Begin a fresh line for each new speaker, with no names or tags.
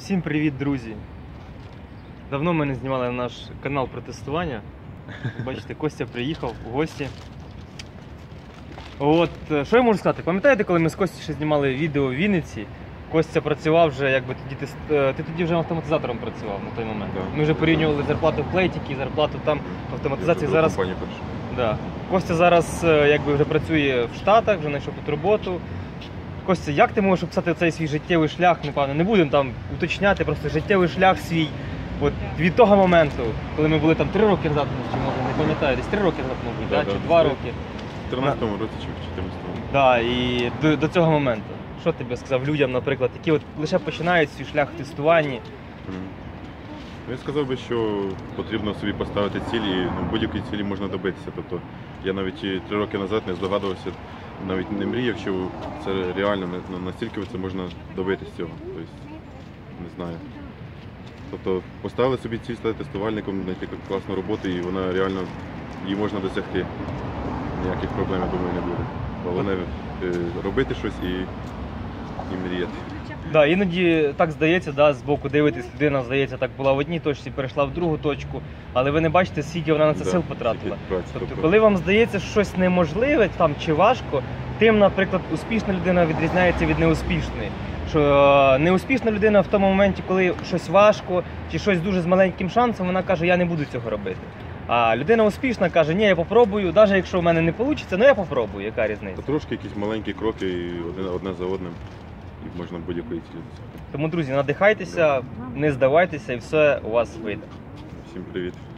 Всім привіт, друзі! Давно ми не знімали наш канал про тестування. Бачите, Костя приїхав у гості. От, що я можу сказати? Пам'ятаєте, коли ми з Костю ще знімали відео в Вінниці? Костя працював вже, якби тоді ти тоді вже автоматизатором працював на той момент.
Да.
Ми вже порівнювали зарплату в плейтіки, зарплату там в автоматизації. Зараз да. Костя зараз якби вже працює в Штатах, вже знайшов тут роботу. Костя, як ти можеш описати цей свій життєвий шлях, напевно, не будемо там уточняти, просто життєвий шлях свій от від того моменту, коли ми були там 3 роки назад, чи може не пам'ятаю, десь 3 роки назад, мабуть, чи 2 роки.
В 13-му році чи в 14-му.
Да, і до цього моменту. Що ти би сказав людям, наприклад, які от лише починають свій шлях в тестуванні?
Я сказав би, що потрібно собі поставити цілі, будь-якої цілі можна добитися. Тобто я навіть 3 роки назад не здогадувався, навіть не мріяв, що це реально, настільки це можна добитися цього. Тобто, не знаю. Тобто поставили собі ціль стати тестувальником, знайти класну роботу і вона реально, її можна досягти. Ніяких проблем, я думаю, не буде. Головне робити щось і мріяти.
Да, іноді так здається, да, збоку дивитись, людина, здається, так була в одній точці, перейшла в другу точку, але ви не бачите, скільки вона на це сил потратила. Тобто, коли вам здається щось неможливе там, чи важко, тим, наприклад, успішна людина відрізняється від неуспішної. Що неуспішна людина в тому моменті, коли щось важко, чи щось дуже з маленьким шансом, вона каже, я не буду цього робити. А людина успішна каже, ні, я попробую, навіть якщо в мене не вийде, ну я попробую, яка різниця.
Трошки якісь маленькі кроки одне за одним. І можна будь-якої цілі досягти.
Тому, друзі, надихайтеся, не здавайтеся і все у вас вийде.
Всім привіт.